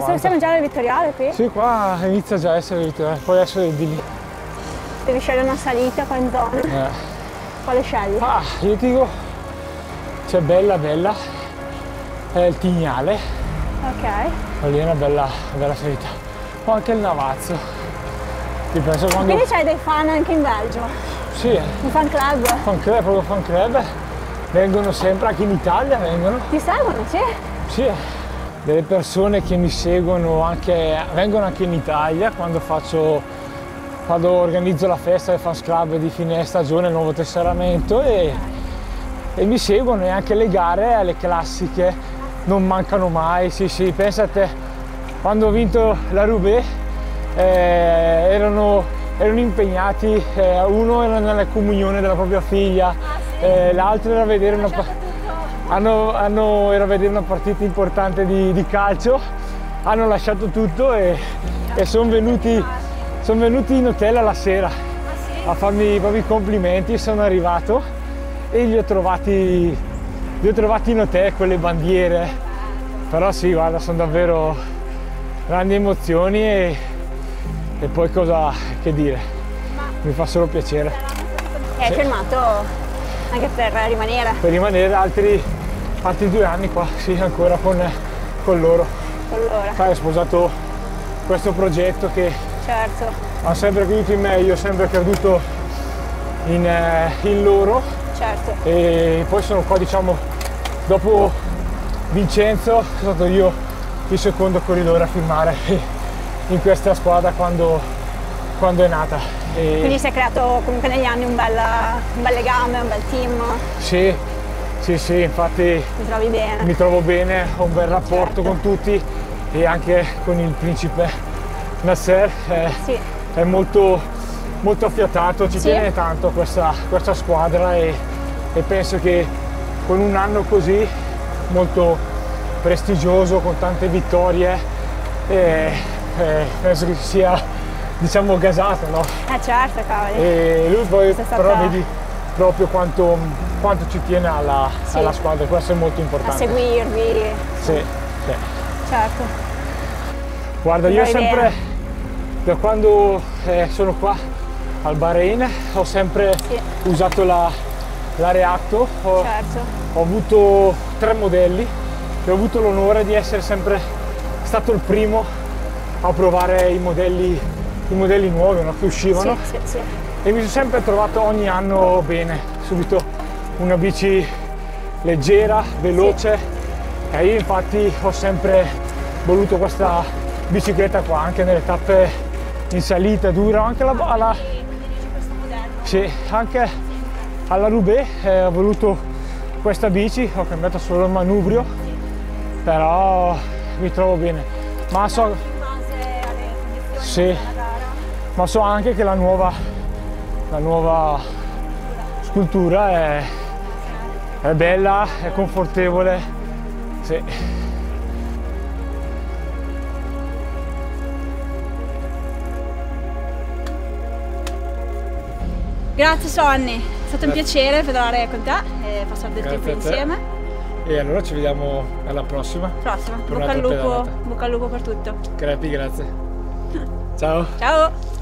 Siamo già al Vittoriale qui? Sì, qua inizia già a essere Vittoriale, poi adesso di lì. Devi scegliere una salita qua in zona. Quale scegli? Ah, io ti dico, c'è bella, è il Tignale. Ok. Lì è una bella salita. O anche il Navazzo. Io penso quando... Quindi c'hai dei fan anche in Belgio? Sì. Un fan club? Proprio fan club. Vengono sempre, anche in Italia vengono. Ti seguono, sì? Sì. Delle persone che mi seguono vengono anche in Italia quando organizzo la festa del Fans Club di fine stagione, il nuovo tesseramento e mi seguono, e anche le gare, alle classiche non mancano mai. Sì, pensa a te, quando ho vinto la Roubaix erano impegnati, uno era nella comunione della propria figlia, l'altro era a vedere era a vedere una partita importante di calcio, hanno lasciato tutto e sono venuti in hotel alla sera a farmi proprio i complimenti. Sono arrivato e li ho trovati in hotel con le bandiere. Però sì, guarda, sono davvero grandi emozioni e poi cosa che dire, mi fa solo piacere. E hai firmato anche per rimanere? Per rimanere altri 2 anni qua, sì, ancora con loro. Ho sposato questo progetto che certo. Ha sempre creduto in me, io ho sempre creduto in loro. Certo. E poi sono qua, diciamo, dopo Vincenzo, sono stato io il secondo corridore a firmare in questa squadra quando è nata. Quindi si è creato comunque negli anni un bel legame, un bel team? Sì, infatti mi trovi bene? Mi trovo bene, ho un bel rapporto con tutti e anche con il principe Nasser. Sì. È molto affiatato, ci tiene tanto questa squadra e penso che con un anno così molto prestigioso, con tante vittorie, penso che sia, diciamo, gasato, no? Certo, cavoli. E lui poi però vedi proprio quanto ci tiene alla squadra, questo è molto importante. A seguirvi. Sì. Certo. Guarda, io sempre, da quando sono qua al Bahrain, ho sempre usato la Reacto. Ho avuto 3 modelli e ho avuto l'onore di essere sempre stato il primo a provare i modelli nuovi, no, che uscivano. Sì. E mi sono sempre trovato ogni anno bene, subito una bici leggera, veloce, e io infatti ho sempre voluto questa bicicletta qua, anche nelle tappe in salita dura, anche anche alla Roubaix ho voluto questa bici, ho cambiato solo il manubrio, però mi trovo bene. Ma so anche che la nuova scultura è bella, è confortevole. Sì. Grazie Sonny, è stato un piacere pedalare con te e passare del tempo insieme. E allora ci vediamo alla prossima. Bocca al lupo per tutto. Grazie. Ciao. Ciao.